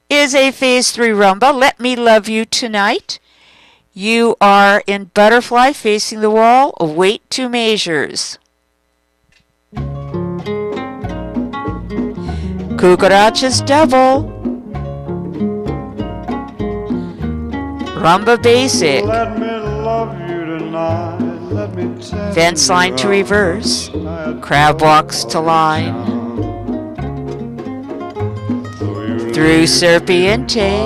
is a phase 3 rumba. Let me love you tonight. You are in butterfly facing the wall. Wait 2 measures. Cucaracha's double. Rumba basic. Let me love you tonight. Let me tell Fence line to reverse. Crab walks to line. Through serpiente.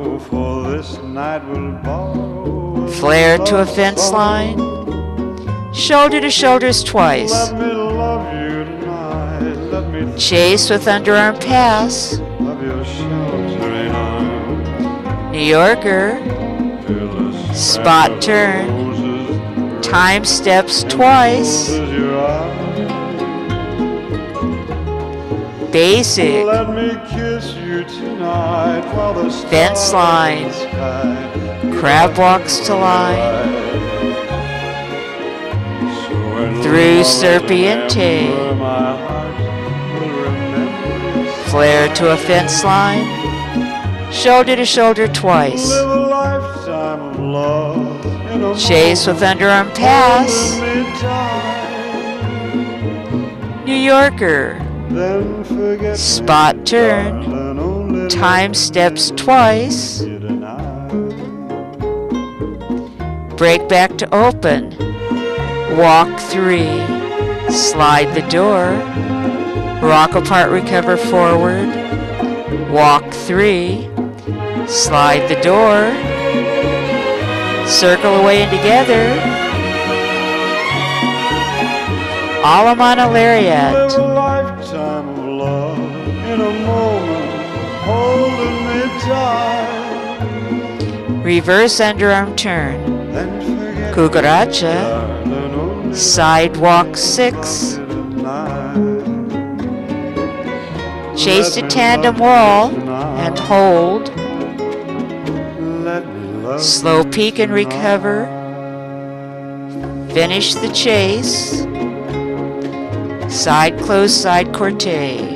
Flare to a fence line. Shoulder to shoulders twice. Let me love you tonight. Let me Chase with underarm pass. love your sheltering arms. New Yorker. Spot turn. Time steps twice. Basic. Let me kiss you tonight while the Fence line. Crab walks to line. Through serpiente. Flare to a fence line. Shoulder to shoulder twice. Live a lifetime of love in a Chase with underarm pass. New Yorker. Then forget Spot turn. Time steps twice. Break back to open. Walk 3. Slide the door. Rock apart, recover forward. Walk 3. Slide the door. Circle away and together. Alamana Lariat. Live a lifetime of love in a moment, holding me tight. Reverse underarm turn. Then forget Cucaracha. darling, only Sidewalk 6. Chase to tandem wall and hold. let me love Slow peak and recover. Finish the chase. Side close, side cortege.